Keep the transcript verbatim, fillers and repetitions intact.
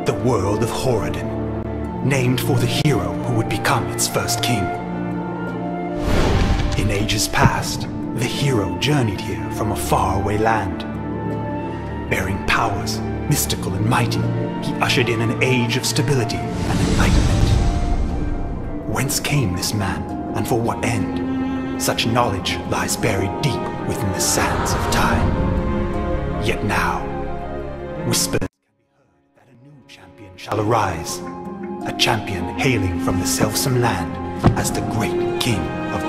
the world of Horadin, named for the hero who would become its first king. In ages past, the hero journeyed here from a faraway land. Bearing powers, mystical and mighty, he ushered in an age of stability and enlightenment. Whence came this man, and for what end? Such knowledge lies buried deep within the sands of time. Yet now, whispers can be heard that a new champion shall arise, a champion hailing from the selfsome land as the great king of